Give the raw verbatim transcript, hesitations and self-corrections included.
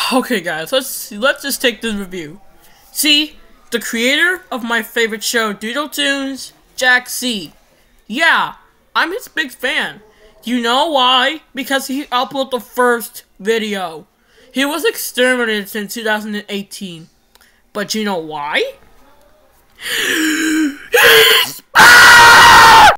Okay, guys, let's let's just take this review. See, the creator of my favorite show, Doodle Tunes, Jack C. Yeah, I'm his big fan. You know why? Because he uploaded the first video. He was exterminated since two thousand eighteen. But you know why?